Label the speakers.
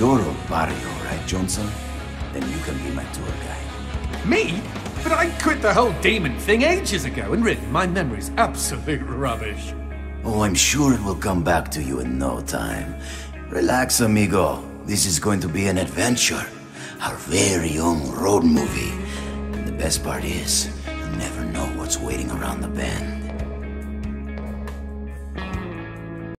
Speaker 1: You're a barrio, right, Johnson? Then you can be my tour guide.
Speaker 2: Me? But I quit the whole demon thing ages ago, and really, my memory's absolute rubbish.
Speaker 1: Oh, I'm sure it will come back to you in no time. Relax, amigo. This is going to be an adventure. Our very own road movie. And the best part is, you'll never know what's waiting around the bend.